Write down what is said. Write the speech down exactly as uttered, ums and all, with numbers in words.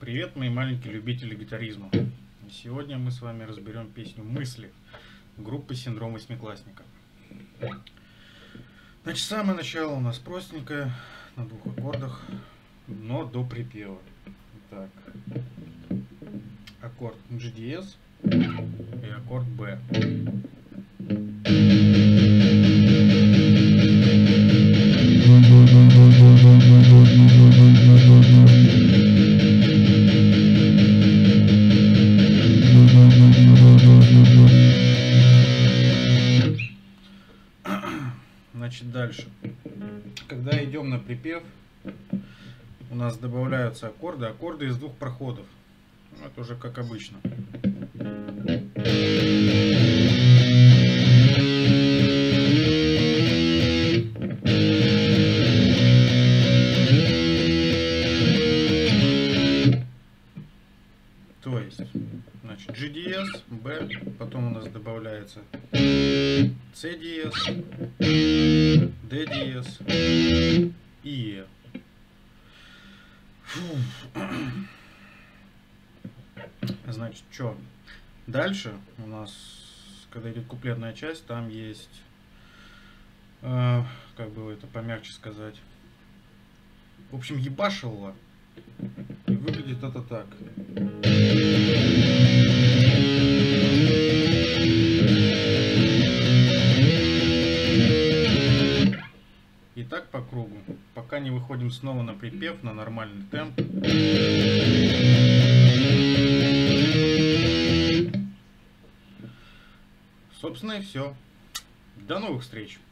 Привет, мои маленькие любители гитаризма. Сегодня мы с вами разберем песню «Мысли» группы «Синдром восьмиклассника». Значит, самое начало у нас простенькое, на двух аккордах, но до припева. Так, аккорд джи ди эс и аккорд бэ. Значит, дальше, когда идем на припев, у нас добавляются аккорды, аккорды из двух проходов. Это уже как обычно. То есть, значит, джи ди эс, бэ, потом у нас добавляется си ди эс, ди ди эс и е. Значит, что? Дальше у нас, когда идет куплетная часть, там есть, э, как бы это помягче сказать, в общем, ебашило. И выглядит это так. И так по кругу, пока не выходим снова на припев, на нормальный темп. Собственно и все. До новых встреч!